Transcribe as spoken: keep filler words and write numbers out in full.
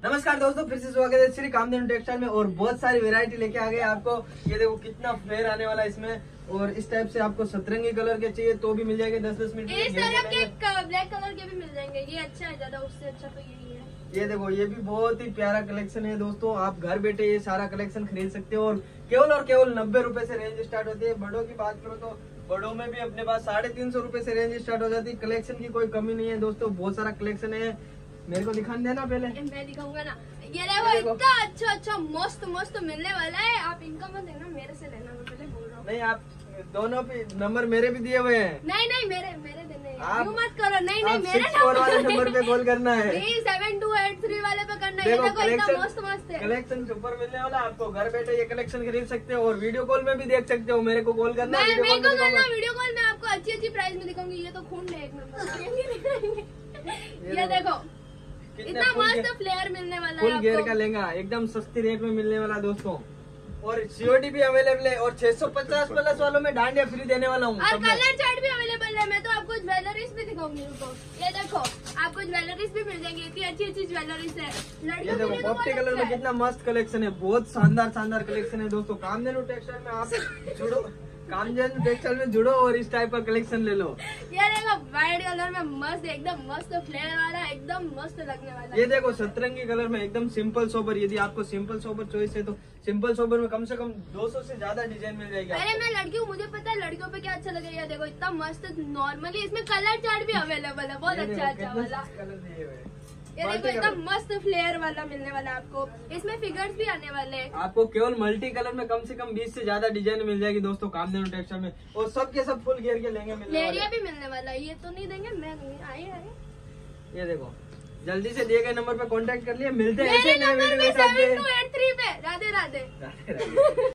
नमस्कार दोस्तों, फिर से स्वागत है श्री कामधेनु टेक्सटाइल में। और बहुत सारी वैरायटी लेके आ गए आपको। ये देखो कितना फ्लेयर आने वाला है इसमें। और इस टाइप से आपको सतरंगी कलर के चाहिए तो भी मिल जाएंगे, दस दस मिनट इस तरह के ब्लैक कलर के भी मिल जाएंगे। ये अच्छा है, ज्यादा उससे अच्छा तो यही है। ये देखो, ये भी बहुत ही प्यारा कलेक्शन है दोस्तों। आप घर बैठे ये सारा कलेक्शन खरीद सकते हो और केवल और केवल नब्बे रुपए से रेंज स्टार्ट होती है। बड़ों की बात करो तो बड़ों में भी अपने पास साढ़े तीन सौ रूपये से रेंज स्टार्ट हो जाती है। कलेक्शन की कोई कमी नहीं है दोस्तों, बहुत सारा कलेक्शन है। मेरे को दिखाने देना पहले, मैं दिखाऊंगा ना। ये देखो, इतना अच्छा अच्छा मस्त मस्त मिलने वाला है। आप इनका मत लेना, मेरे से लेना। मैं पहले बोल रहा हूँ। नहीं, आप दोनों पे नंबर मेरे भी दिए हुए हैं। नहीं नहीं, मेरे मेरे देने आप यूं मत करो। नहीं नहीं, मेरे नंबर वाले नंबर पे कॉल करना है। सेवन टू एट थ्री वाले पे करना है। देखो, देखो इतना मस्त मस्त है। कलेक्शन सुपर मिलने वाला आपको। घर बैठे ये कलेक्शन खरीद सकते हो और वीडियो कॉल में भी देख सकते हो। मेरे को कॉल करना, मैं वीडियो मेरे कॉल को में करना। वीडियो कॉल में आपको अच्छी अच्छी प्राइस में दिखाऊंगी। ये तो खून है एक नंबर। ये देखो, इतना मस्त फ्लेयर मिलने वाला है फुल आपको। गेयर का लहंगा एकदम सस्ती रेट में मिलने वाला दोस्तों। और सीओडी भी अवेलेबल है। और छह सौ पचास प्लस वालों में डांडिया फ्री देने वाला हूँ। और कलर चार्ट भी अवेलेबल है। मैं तो आपको ज्वेलरीज भी दिखाऊंगी। रुको, ये देखो, आपको ज्वेलरीज भी मिल जाएंगी। इतनी अच्छी अच्छी ज्वेलरीज है। ये देखो, पॉप्टी कलर में कितना मस्त कलेक्शन है। बहुत शानदार शानदार कलेक्शन है दोस्तों। कामधेनु टेक्सटाइल में आप जुड़ो, कामधेनु टेक्सटाइल में जुड़ो और इस टाइप का कलेक्शन ले लो। ये देखो, व्हाइट कलर में मस्त, एकदम मस्त फ्लेयर वाला, एकदम मस्त लगने वाला। ये देखो, सतरंगी कलर में एकदम सिंपल सोबर। यदि आपको सिंपल सोबर चॉइस है तो सिंपल सोबर में कम से कम दो सौ से ज्यादा डिजाइन मिल जाएगी। अरे मैं लड़की हूँ, मुझे पता है लड़कियों पे क्या अच्छा लगेगा। देखो इतना मस्त नॉर्मली इसमें कलर चार्ट भी अवेलेबल है। बहुत अच्छा अच्छा वाला। ये देखो, एकदम मस्त फ्लेयर वाला मिलने वाला है आपको। इसमें फिगर्स भी आने वाले हैं। आपको केवल मल्टी कलर में कम से कम बीस से ज्यादा डिजाइन मिल जाएगी दोस्तों कामधेनु टेक्सटाइल में। और सब के सब फुल घेर के लेंगे मिलने वाले। लेरिया भी मिलने वाला है। ये तो नहीं देंगे, मैं नहीं आए आए। ये देखो, जल्दी से दिए गए नंबर पे कांटेक्ट कर लिए। मिलते हैं मेरे ऐसे नए नंबर वीडियो पे के साथ। सेवन टू एट थ्री पे। राधे राधे। राधे राधे।